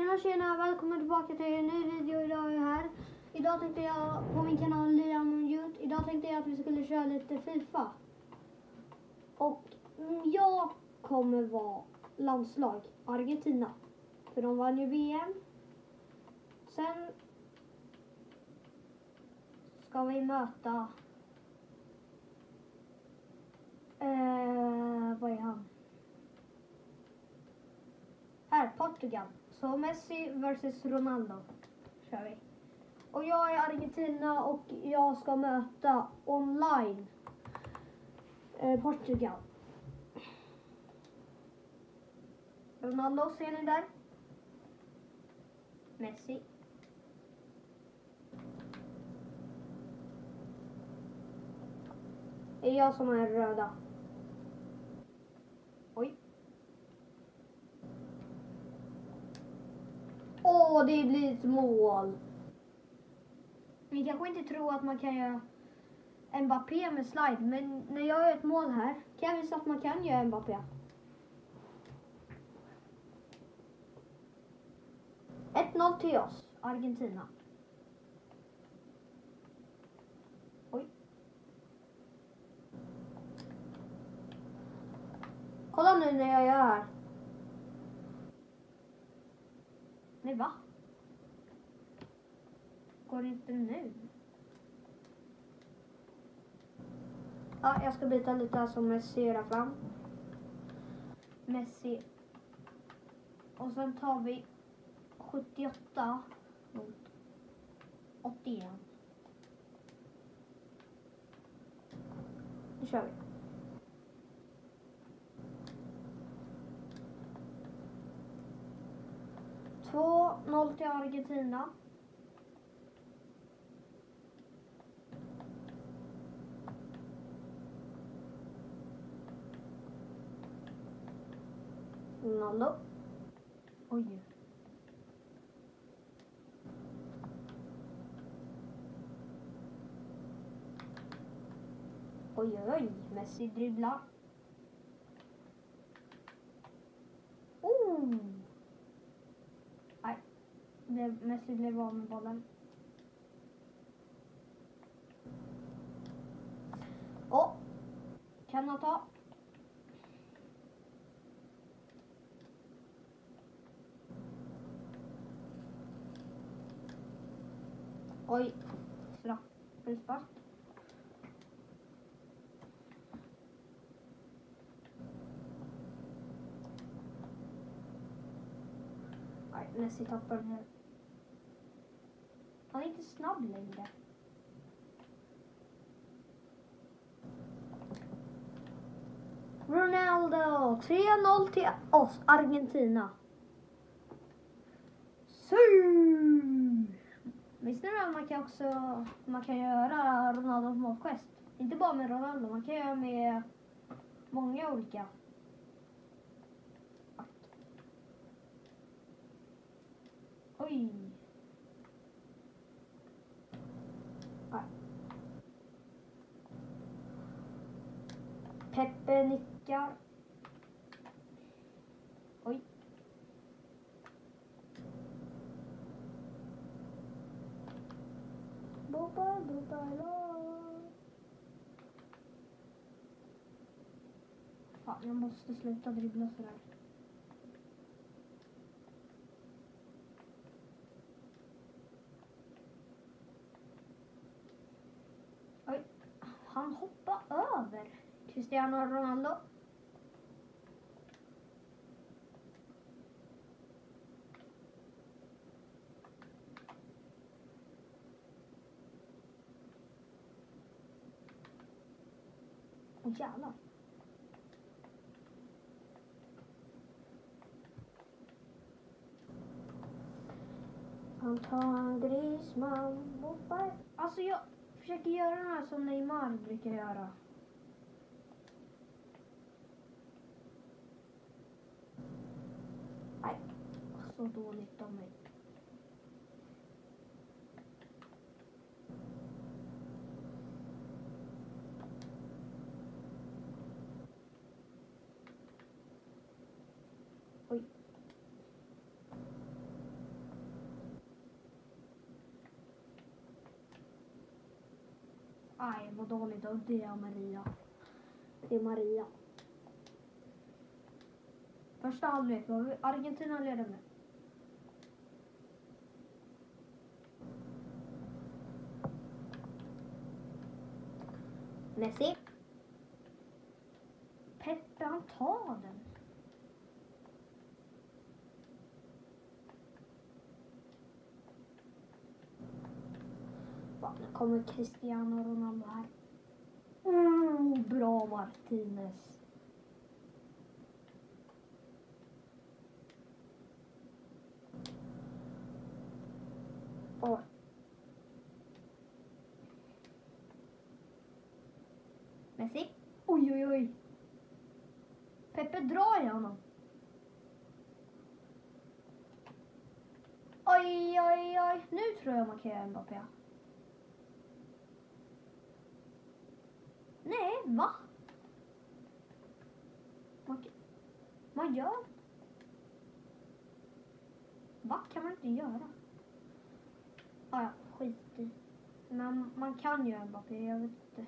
Tjena, välkommen tillbaka till en ny video. Idag är jag här. Idag tänkte jag på min kanal Liam Youth. Idag tänkte jag att vi skulle köra lite FIFA. Och jag kommer vara landslag Argentina. För de vann ju VM. Sen ska vi möta vad är han? Här, Portugal. Så Messi versus Ronaldo kör vi. Och jag är Argentina och jag ska möta online Portugal. Ronaldo ser ni där. Messi. Det är jag som är röda. Oj. Åh, det blir ett mål. Ni kanske inte tror att man kan göra Mbappé med slide. Men när jag gör ett mål här kan jag visa att man kan göra Mbappé. 1-0 till oss, Argentina. Oj. Kolla nu när jag gör här. Nej, va? Går inte nu? Ja, jag ska byta lite här som Messi gör fram. Messi. Och sen tar vi 78 mot 81. Nu kör vi. Två 0 till Argentina. Ronaldo. Oj. Oj, oj. Messi dribblar. Oh! Nej, Messi blev av med bollen. Kan han ta? Oj, straffspark. Nej, Messi tappar den här. Han är inte snabb längre. Ronaldo, 3-0 till oss, Argentina. Visste ni att man kan göra Ronaldos målgest? Inte bara med Ronaldo, man kan göra med många olika. Oj. Peppe nickar. Oj. Bobba, fan, jag måste sluta dribbla sådär. Oj. Han hoppar över Cristiano Ronaldo. Åh, jävlar. Antoine Griezmann. Alltså jag försöker göra den här som Neymar brukar göra. Nej, så dåligt av mig. Oj. Aj, vad dåligt då. Det är Maria. Det är Maria. Första halvlek var Argentina ledde med. Messi. Peppe, han tar den. Va, nu kommer Cristiano Ronaldo här. Bra Martinez. Oj. Messi. Oj, oj, oj. Peppe drar i honom. Oj, oj, oj. Nu tror jag man kan göra Mbappé. Nej, va? Man gör. Va kan man inte göra? Ja, skit i. Men man kan göra Mbappé, jag vet inte.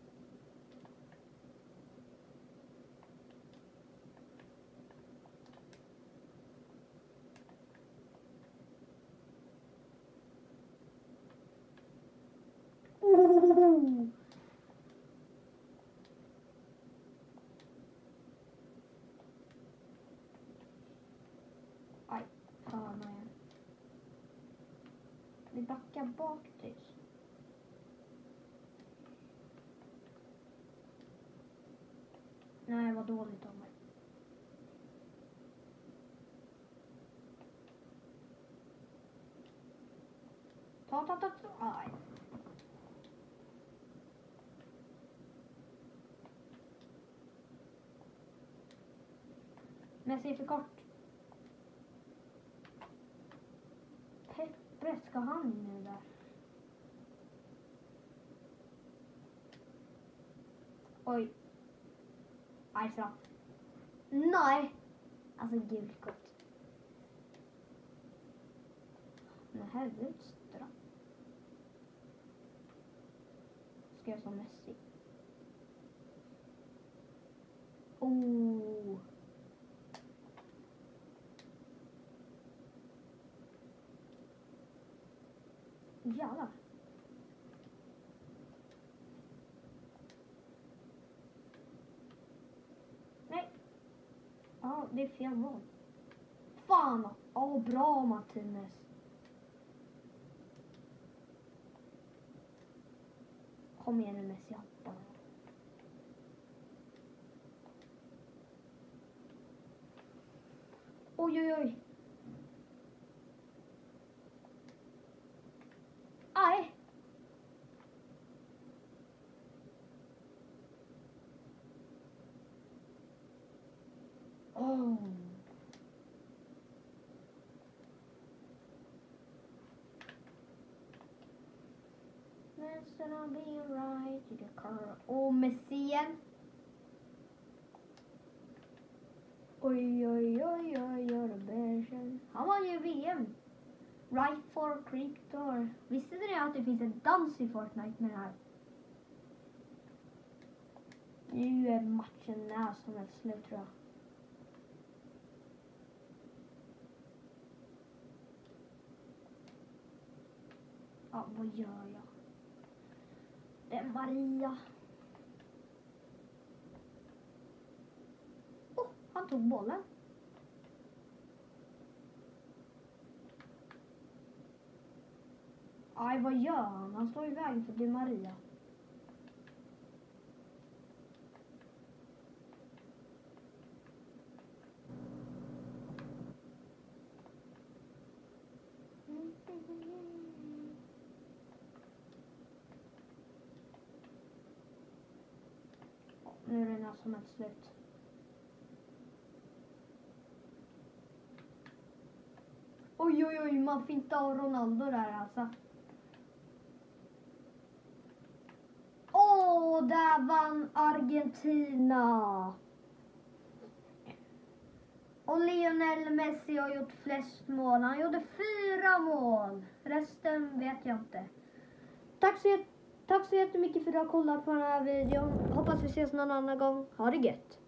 Aj, hörna igen. Vi backar bak tills. Nej, vad dåligt av mig. Ta. Aj. Messi är för kort. Peppe, ska han nu där? Oj. Aj, straff. Nej. Alltså, gult kort. Men helvete, straff. Ska jag som Messi? Oh. Jävlar. Nej. Ja, det är fel mål. Fan. Bra Martinez. Kom igen nu Messi, hoppa. Oj, oj, oj. Aj. Oh. Listen, I'll be right to the car. Messi igen. Oj, oj, oj, oj, oj, han var ju VM. Right for Cryptor. Visste ni att det finns en dans i Fortnite med det här? Nu är matchen när som helst slut, tror jag. Ja, vad gör jag? Det är Maria. Han tog bollen. Aj, vad gör han? Han står i vägen för Di Maria. Nu är det nästan ett slut. Oj, oj, oj, man fick inte av Ronaldo där alltså. Där vann Argentina. Och Lionel Messi har gjort flest mål. Han gjorde 4 mål. Resten vet jag inte. Tack så Tack så jättemycket för att du har kollat på den här videon. Hoppas vi ses någon annan gång. Ha det gött!